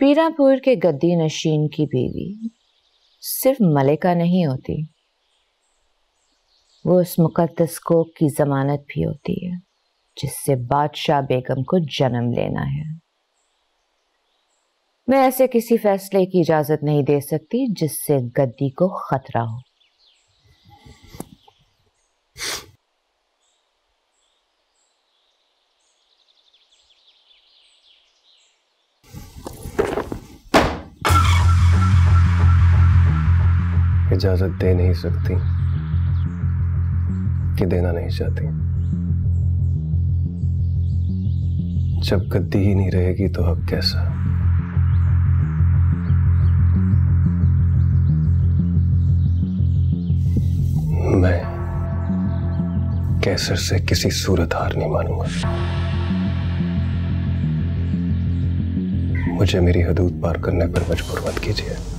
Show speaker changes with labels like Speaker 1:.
Speaker 1: पीरापुर के गद्दी नशीन की बीवी सिर्फ मलिका नहीं होती, वो उस मुकद्दस कोख की जमानत भी होती है जिससे बादशाह बेगम को जन्म लेना है। मैं ऐसे किसी फैसले की इजाजत नहीं दे सकती जिससे गद्दी को खतरा हो।
Speaker 2: इजाजत दे नहीं सकती कि देना नहीं चाहती। जब गद्दी ही नहीं रहेगी तो अब कैसा? मैं कैसर से किसी सूरत हार नहीं मानूंगा। मुझे मेरी हदूद पार करने पर मजबूर मत कीजिए।